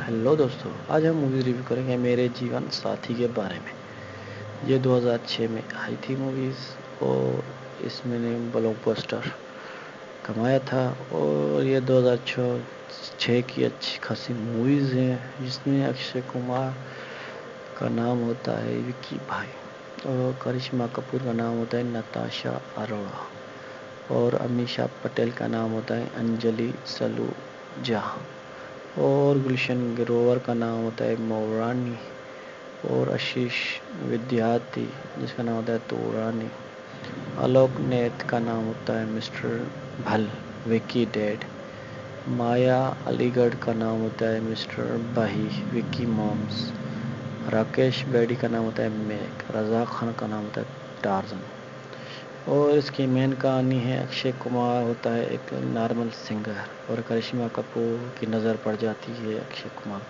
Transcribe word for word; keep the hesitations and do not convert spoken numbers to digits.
Hello दोस्तों, आज हम मूवी रिव्यू करेंगे मेरे जीवन साथी के बारे में। ये दो हज़ार छह में आई थी मूवीज़ और इसमें ने ब्लॉकबस्टर कमाया था। और ये दो हज़ार छह की अच्छी खासी मूवीज़ हैं जिसमें अक्षय कुमार का नाम होता है विक्की भाई और करिश्मा कपूर का नाम होता है नताशा अरोड़ा और अमीषा पटेल का नाम होता है अंजलि सलूजा और गुलशन ग्रोवर का नाम होता है मौरानी और आशीष विद्यार्थी जिसका नाम होता है तोरानी। आलोक नेत का नाम होता है मिस्टर भल विकी डैड। माया अलीगढ़ का नाम होता है मिस्टर बाही विकी मॉम्स। राकेश बेडी का नाम होता है मैक। रजा खान का नाम होता है टार्जन। और इसकी मेन कहानी है अक्षय कुमार होता है एक नॉर्मल सिंगर और करिश्मा कपूर की नज़र पड़ जाती है अक्षय कुमार